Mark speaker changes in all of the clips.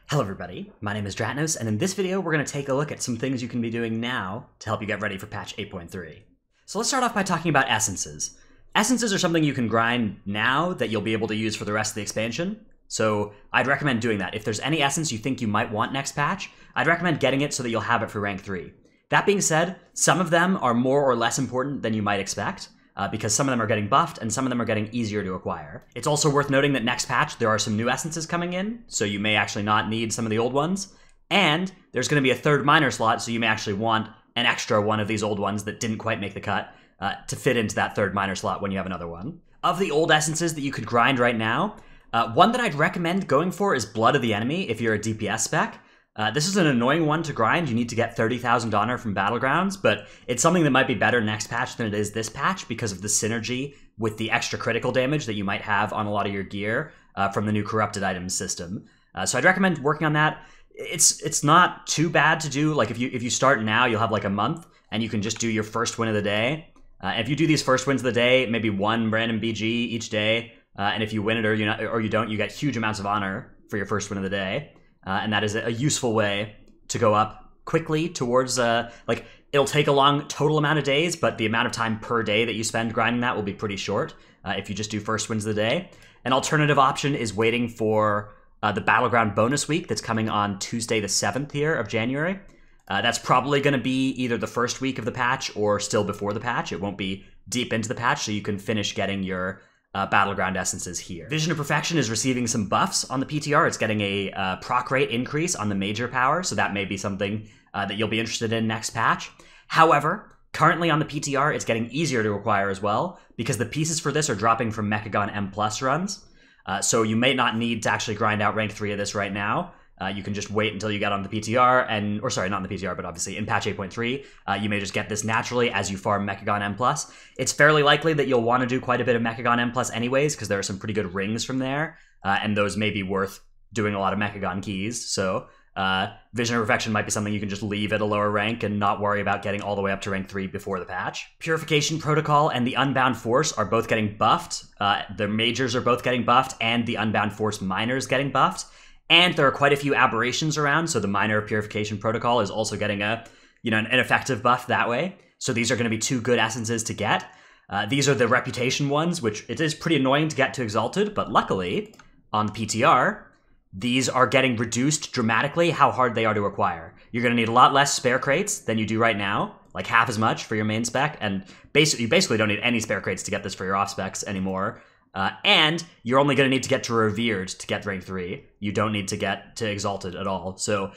Speaker 1: Hello everybody, my name is Dratnos, and in this video we're going to take a look at some things you can be doing now to help you get ready for patch 8.3. So let's start off by talking about essences. Essences are something you can grind now that you'll be able to use for the rest of the expansion, so I'd recommend doing that. If there's any essence you think you might want next patch, I'd recommend getting it so that you'll have it for rank 3. That being said, some of them are more or less important than you might expect, because some of them are getting buffed and some of them are getting easier to acquire. It's also worth noting that next patch there are some new essences coming in, so you may actually not need some of the old ones, and there's going to be a third miner slot, so you may actually want an extra one of these old ones that didn't quite make the cut to fit into that third miner slot when you have another one. Of the old essences that you could grind right now, one that I'd recommend going for is Blood of the Enemy if you're a DPS spec. This is an annoying one to grind. You need to get 30,000 honor from Battlegrounds, but it's something that might be better next patch than it is this patch because of the synergy with the extra critical damage that you might have on a lot of your gear from the new corrupted items system. So I'd recommend working on that. It's not too bad to do. Like if you start now, you'll have like a month, and you can just do your first win of the day. If you do these first wins of the day, maybe one random BG each day, and if you win it or you don't, you get huge amounts of honor for your first win of the day. And that is a useful way to go up quickly towards, like, it'll take a long total amount of days, but the amount of time per day that you spend grinding that will be pretty short if you just do first wins of the day. An alternative option is waiting for the Battleground bonus week that's coming on Tuesday the 7th here of January. That's probably going to be either the first week of the patch or still before the patch. It won't be deep into the patch, so you can finish getting your Battleground essences here. Vision of Perfection is receiving some buffs on the PTR. It's getting a proc rate increase on the major power, so that may be something that you'll be interested in next patch. However, currently on the PTR, it's getting easier to acquire as well, because the pieces for this are dropping from Mechagon M+ runs. So you may not need to actually grind out rank 3 of this right now. You can just wait until you get on the PTR, or sorry, not on the PTR, but obviously in patch 8.3, you may just get this naturally as you farm Mechagon M+. It's fairly likely that you'll want to do quite a bit of Mechagon M+ anyways, because there are some pretty good rings from there, and those may be worth doing a lot of Mechagon keys, so Vision of Perfection might be something you can just leave at a lower rank and not worry about getting all the way up to rank 3 before the patch. Purification Protocol and the Unbound Force are both getting buffed. The majors are both getting buffed, and the Unbound Force miners getting buffed. And there are quite a few aberrations around, so the Minor Purification Protocol is also getting an effective buff that way. So these are going to be two good essences to get. These are the Reputation ones, which it is pretty annoying to get to Exalted, but luckily, on the PTR, these are getting reduced dramatically how hard they are to acquire. You're going to need a lot less spare crates than you do right now, like half as much for your main spec, and you basically don't need any spare crates to get this for your off specs anymore. And you're only going to need to get to Revered to get rank 3. You don't need to get to Exalted at all. So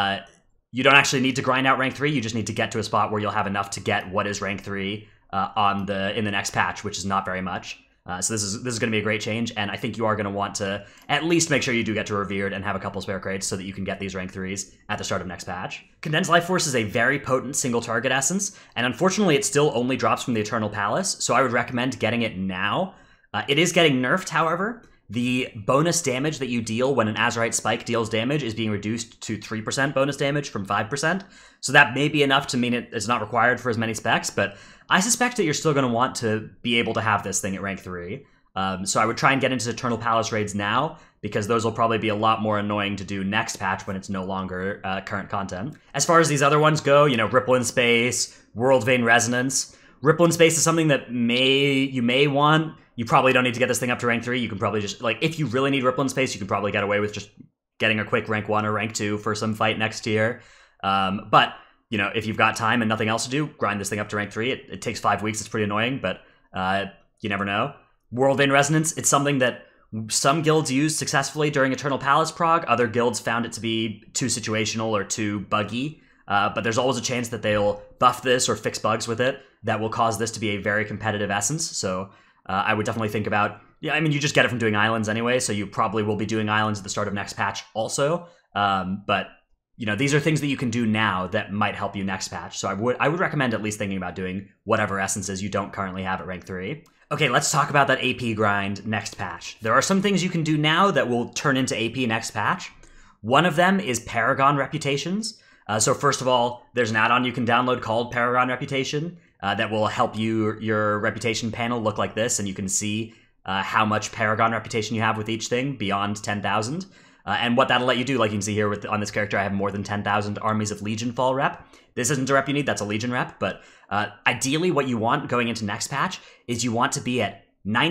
Speaker 1: you don't actually need to grind out rank 3. You just need to get to a spot where you'll have enough to get what is rank 3 in the next patch, which is not very much. So this is going to be a great change, and I think you are going to want to at least make sure you do get to Revered and have a couple spare crates so that you can get these rank 3s at the start of next patch. Condensed Life Force is a very potent single target essence, and unfortunately it still only drops from the Eternal Palace, so I would recommend getting it now. It is getting nerfed, however. The bonus damage that you deal when an Azurite Spike deals damage is being reduced to 3% bonus damage from 5%. So that may be enough to mean it's not required for as many specs, but I suspect that you're still going to want to be able to have this thing at rank 3. So I would try and get into Eternal Palace raids now, because those will probably be a lot more annoying to do next patch when it's no longer current content. As far as these other ones go, Ripple in Space, World Vein Resonance. Ripple in Space is something that you may want. You probably don't need to get this thing up to rank 3. You can probably just, if you really need Ripple in Space, you can probably get away with just getting a quick rank 1 or rank 2 for some fight next tier. But, if you've got time and nothing else to do, grind this thing up to rank 3. It takes 5 weeks. It's pretty annoying, but you never know. World Vein Resonance, it's something that some guilds used successfully during Eternal Palace prog. Other guilds found it to be too situational or too buggy. But there's always a chance that they'll buff this or fix bugs with it that will cause this to be a very competitive essence. So I would definitely think about, you just get it from doing islands anyway, so you probably will be doing islands at the start of next patch also. But, these are things that you can do now that might help you next patch. So I would recommend at least thinking about doing whatever essences you don't currently have at rank 3. Okay, let's talk about that AP grind next patch. There are some things you can do now that will turn into AP next patch. One of them is Paragon Reputations. So first of all, there's an add-on you can download called Paragon Reputation that will help your reputation panel look like this, and you can see how much Paragon Reputation you have with each thing beyond 10,000. And what that'll let you do, like you can see here on this character, I have more than 10,000 armies of Legion fall rep. This isn't a rep you need, that's a Legion rep, but ideally what you want going into next patch is you want to be at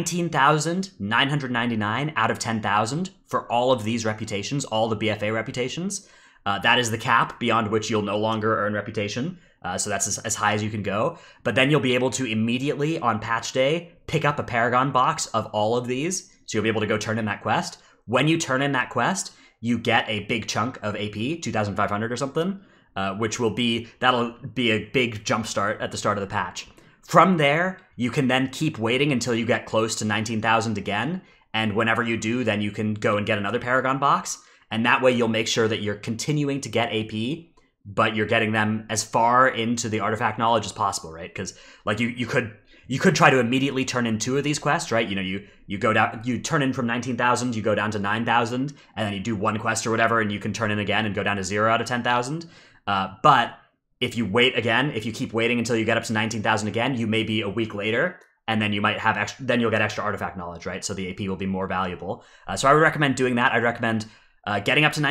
Speaker 1: 19,999 out of 10,000 for all of these reputations, all the BFA reputations. That is the cap beyond which you'll no longer earn reputation. So that's as high as you can go. But then you'll be able to immediately on patch day pick up a Paragon box of all of these. So you'll be able to go turn in that quest. When you turn in that quest, you get a big chunk of AP, 2,500 or something, that'll be a big jump start at the start of the patch. From there, you can then keep waiting until you get close to 19,000 again. And whenever you do, then you can go and get another Paragon box. And that way you'll make sure that you're continuing to get AP, but you're getting them as far into the artifact knowledge as possible, right? Because like you could try to immediately turn in 2 of these quests, right? You know, you go down, you turn in from 19,000, you go down to 9,000, and then you do 1 quest or whatever, and you can turn in again and go down to 0 out of 10,000. But if you wait again, if you keep waiting until you get up to 19,000 again, you may be a week later, and then you might have then you'll get extra artifact knowledge, right? So the AP will be more valuable. So I would recommend doing that. I'd recommend getting up to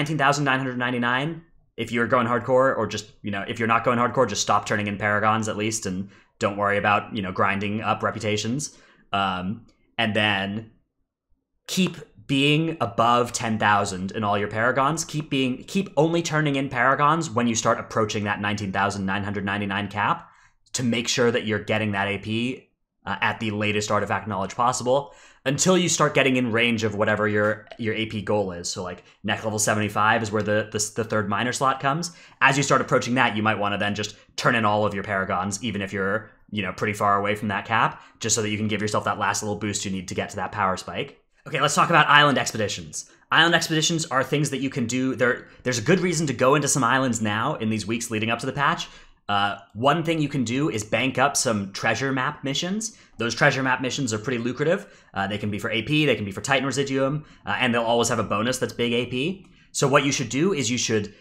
Speaker 1: 19,999 if you're going hardcore, or just, you know, if you're not going hardcore, just stop turning in Paragons at least, and don't worry about, you know, grinding up reputations. And then keep being above 10,000 in all your Paragons. Keep only turning in Paragons when you start approaching that 19,999 cap to make sure that you're getting that AP at the latest artifact knowledge possible until you start getting in range of whatever your AP goal is. So like next level 75 is where the third minor slot comes. As you start approaching that, you might want to then just turn in all of your Paragons, even if you're, you know, pretty far away from that cap, just so that you can give yourself that last little boost you need to get to that power spike. Okay, let's talk about island expeditions. Island expeditions are things that you can do. There's a good reason to go into some islands now in these weeks leading up to the patch. One thing you can do is bank up some treasure map missions. Those treasure map missions are pretty lucrative. They can be for AP, they can be for Titan Residuum, and they'll always have a bonus that's big AP. So what you should do is you should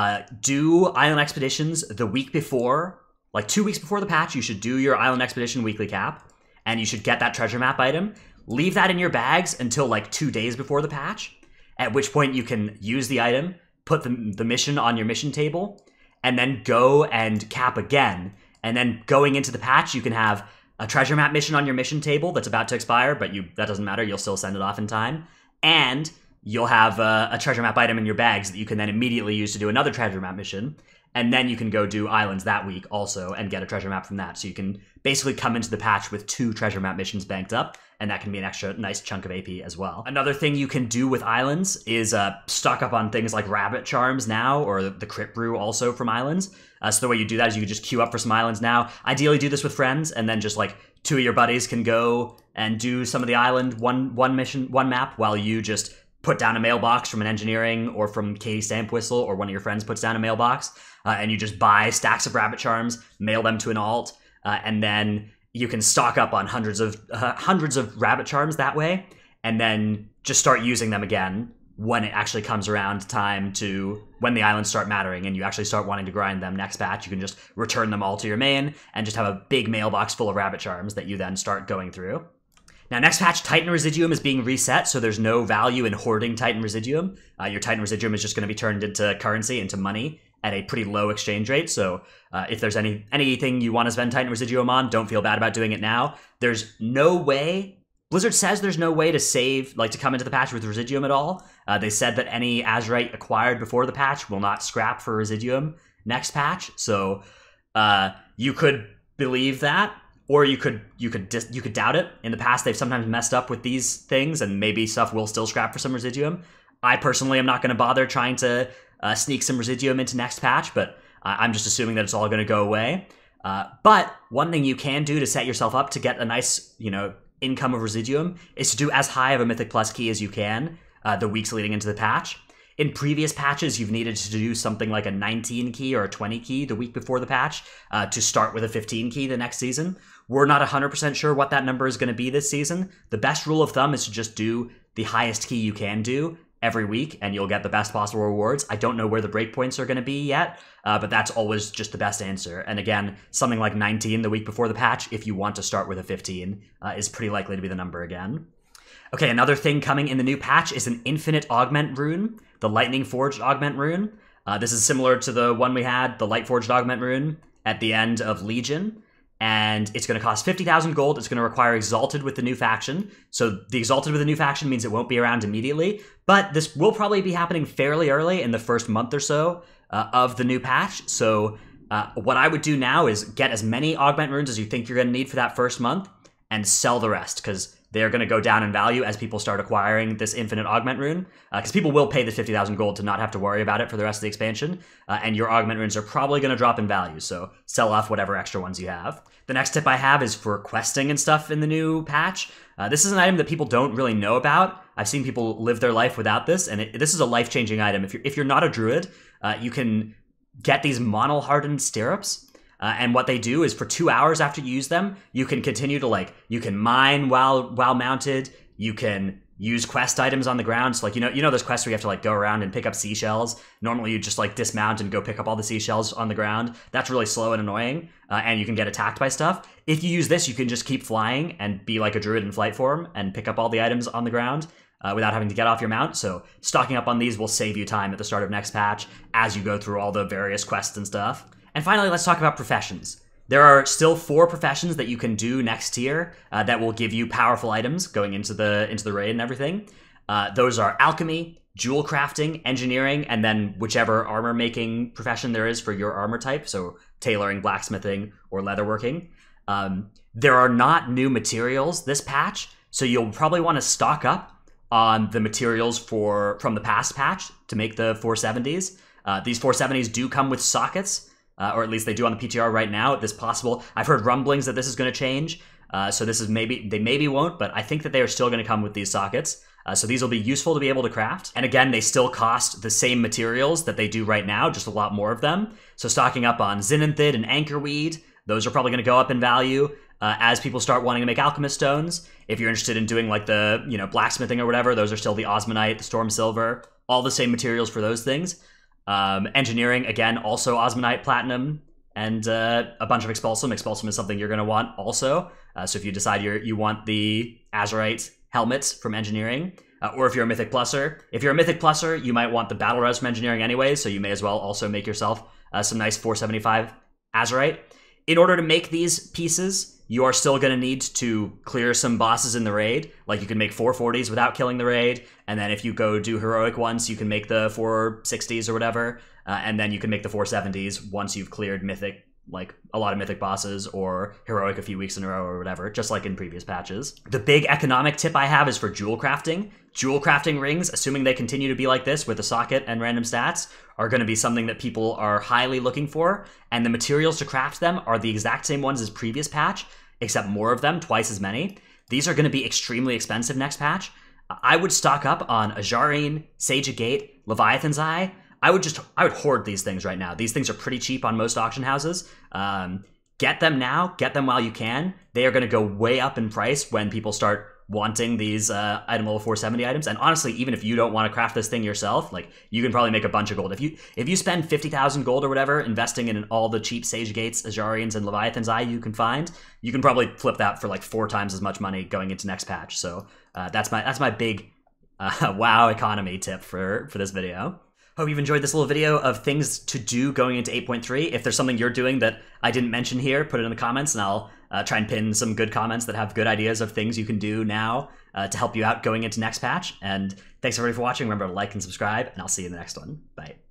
Speaker 1: do island expeditions the week before, like 2 weeks before the patch. You should do your island expedition weekly cap, and you should get that treasure map item. Leave that in your bags until like 2 days before the patch, at which point you can use the item, put the mission on your mission table, and then go and cap again. And then going into the patch, you can have a treasure map mission on your mission table that's about to expire, but that doesn't matter, you'll still send it off in time. And you'll have a treasure map item in your bags that you can then immediately use to do another treasure map mission. And then you can go do islands that week also and get a treasure map from that. So you can basically come into the patch with 2 treasure map missions banked up, and that can be an extra nice chunk of AP as well. Another thing you can do with islands is stock up on things like rabbit charms now, or the crit brew also from islands. So the way you do that is you can just queue up for some islands now. Ideally do this with friends, and then just like 2 of your buddies can go and do some of the island one map, while you just put down a mailbox from an engineering or from Katie Stamp Whistle, or one of your friends puts down a mailbox, and you just buy stacks of rabbit charms, mail them to an alt, and then you can stock up on hundreds of rabbit charms that way, and then just start using them again when it actually comes around time to when the islands start mattering and you actually start wanting to grind them next batch. You can just return them all to your main and just have a big mailbox full of rabbit charms that you then start going through. Now, next patch, Titan Residuum is being reset, so there's no value in hoarding Titan Residuum. Your Titan Residuum is just going to be turned into currency, into money, at a pretty low exchange rate. So if there's anything you want to spend Titan Residuum on, don't feel bad about doing it now. There's no way, Blizzard says there's no way to save, like to come into the patch with Residuum at all. They said that any Azurite acquired before the patch will not scrap for Residuum next patch. So you could believe that, or you could doubt it. In the past, they've sometimes messed up with these things, and maybe stuff will still scrap for some Residuum. I personally am not going to bother trying to sneak some Residuum into next patch, but I'm just assuming that it's all going to go away. But one thing you can do to set yourself up to get a nice, income of Residuum is to do as high of a Mythic Plus key as you can the weeks leading into the patch. In previous patches, you've needed to do something like a 19 key or a 20 key the week before the patch to start with a 15 key the next season. We're not 100% sure what that number is going to be this season. The best rule of thumb is to just do the highest key you can do every week, and you'll get the best possible rewards. I don't know where the breakpoints are going to be yet, but that's always just the best answer. And again, something like 19 the week before the patch, if you want to start with a 15, is pretty likely to be the number again. Okay, another thing coming in the new patch is an infinite augment rune, the lightning forged augment rune. This is similar to the one we had, the light forged augment rune at the end of Legion. And it's going to cost 50,000 gold. It's going to require Exalted with the new faction. So the Exalted with the new faction means it won't be around immediately, but this will probably be happening fairly early in the first month or so of the new patch. So what I would do now is get as many augment runes as you think you're going to need for that first month and sell the rest, because they're going to go down in value as people start acquiring this infinite augment rune, because people will pay the 50,000 gold to not have to worry about it for the rest of the expansion, and your augment runes are probably going to drop in value, so sell off whatever extra ones you have. The next tip I have is for questing and stuff in the new patch. This is an item that people don't really know about. I've seen people live their life without this, and this is a life-changing item. If you're not a druid, you can get these mono-hardened stirrups. And what they do is for 2 hours after you use them, you can continue to you can mine while mounted. You can use quest items on the ground. So you know those quests where you have to go around and pick up seashells. Normally you just dismount and go pick up all the seashells on the ground. That's really slow and annoying, and you can get attacked by stuff. If you use this, you can just keep flying and be like a druid in flight form and pick up all the items on the ground without having to get off your mount. So stocking up on these will save you time at the start of next patch as you go through all the various quests and stuff. And finally, let's talk about professions. There are still 4 professions that you can do next tier that will give you powerful items going into the raid and everything. Those are alchemy, jewel crafting, engineering, and then whichever armor making profession there is for your armor type, so tailoring, blacksmithing, or leatherworking. There are not new materials this patch, so you'll probably want to stock up on the materials from the past patch to make the 470s. These 470s do come with sockets, or at least they do on the PTR right now. This possible. I've heard rumblings that this is going to change, so this is they maybe won't, but I think that they are still going to come with these sockets. So these will be useful to be able to craft. And again, they still cost the same materials that they do right now, just a lot more of them. So stocking up on Zinanthid and Anchorweed, those are probably going to go up in value as people start wanting to make alchemist stones. If you're interested in doing the blacksmithing or whatever, those are still the Osmanite, the Storm Silver, all the same materials for those things. Engineering, again, also Osmanite, Platinum, and a bunch of Expulsum. Expulsum is something you're going to want also. So if you decide you want the Azurite helmets from Engineering, or if you're a Mythic Pluser. If you're a Mythic Pluser, you might want the Battle Res from Engineering anyway, so you may as well also make yourself some nice 475 Azurite. In order to make these pieces, you are still going to need to clear some bosses in the raid. You can make 440s without killing the raid, and then if you go do heroic once, you can make the 460s or whatever, and then you can make the 470s once you've cleared mythic, a lot of mythic bosses, or heroic a few weeks in a row or whatever, just like in previous patches. The big economic tip I have is for jewel crafting. Jewel crafting rings, assuming they continue to be like this with a socket and random stats, are going to be something that people are highly looking for, and the materials to craft them are the exact same ones as previous patch, except more of them, twice as many. These are going to be extremely expensive next patch. I would stock up on Ajarine, Sage of Gate, Leviathan's Eye. I would hoard these things right now. These things are pretty cheap on most auction houses. Get them now, get them while you can. They are going to go way up in price when people start wanting these item level 470 items. And honestly, even if you don't want to craft this thing yourself, you can probably make a bunch of gold. If you spend 50,000 gold or whatever investing in all the cheap Sage Gates, Ajarines, and Leviathan's Eye you can find, you can probably flip that for 4 times as much money going into next patch. So that's my big WoW economy tip for this video. Hope you've enjoyed this little video of things to do going into 8.3. If there's something you're doing that I didn't mention here, put it in the comments, and I'll try and pin some good comments that have good ideas of things you can do now to help you out going into next patch. And thanks everybody for watching. Remember to like and subscribe, and I'll see you in the next one. Bye.